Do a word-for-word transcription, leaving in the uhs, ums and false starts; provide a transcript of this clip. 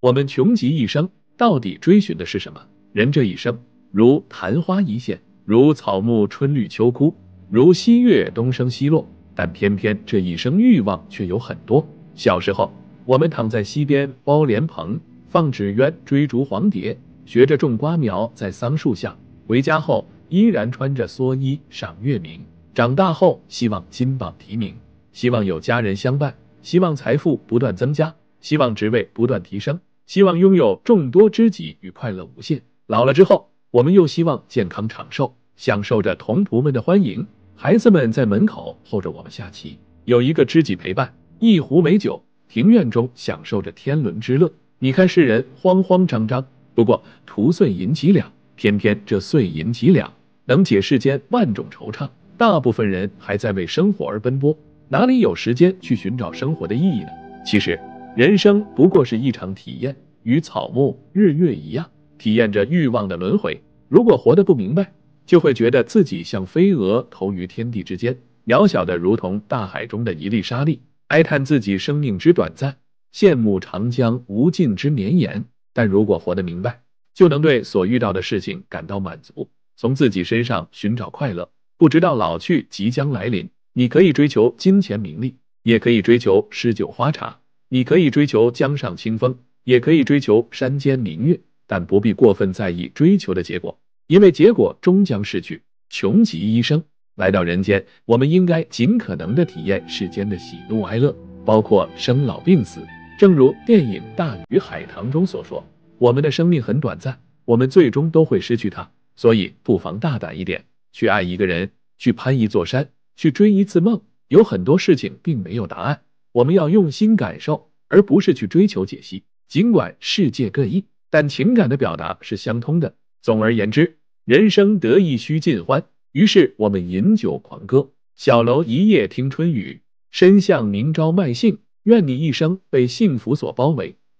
我们穷极一生，到底追寻的是什么？人这一生，如昙花一现，如草木春绿秋枯，如西月东升西落，但偏偏这一生欲望却有很多。小时候，我们躺在溪边包莲蓬，放纸鸢追逐黄蝶，学着种瓜苗在桑树下，回家后依然穿着蓑衣赏月明。长大后希望金榜题名，希望有家人相伴，希望财富不断增加，希望职位不断提升，希望拥有众多知己与快乐无限。老了之后，我们又希望健康长寿，享受着同仆们的欢迎，孩子们在门口候着我们下棋，有一个知己陪伴，一壶美酒，庭院中享受着天伦之乐。你看世人慌慌张张，不过图碎银几两，偏偏这碎银几两能解世间万种惆怅。大部分人还在为生活而奔波，哪里有时间去寻找生活的意义呢？其实，人生不过是一场体验，与草木日月一样，体验着欲望的轮回。如果活得不明白，就会觉得自己像飞蛾投于天地之间，渺小的如同大海中的一粒沙粒，哀叹自己生命之短暂，羡慕长江无尽之绵延。但如果活得明白，就能对所遇到的事情感到满足，从自己身上寻找快乐。不知道老去即将来临，你可以追求金钱名利，也可以追求诗酒花茶，你可以追求江上清风，也可以追求山间明月，但不必过分在意追求的结果，因为结果终将逝去。穷极一生来到人间，我们应该尽可能的体验世间的喜怒哀乐，包括生老病死。正如电影《大鱼海棠》中所说，我们的生命很短暂，我们最终都会失去它，所以不妨大胆一点，去爱一个人，去攀一座山，去追一次梦。有很多事情并没有答案，我们要用心感受，而不是去追求解析。尽管世界各异，但情感的表达是相通的。总而言之，人生得意须尽欢，于是我们饮酒狂歌，小楼一夜听春雨，深巷明朝卖杏。愿你一生被幸福所包围，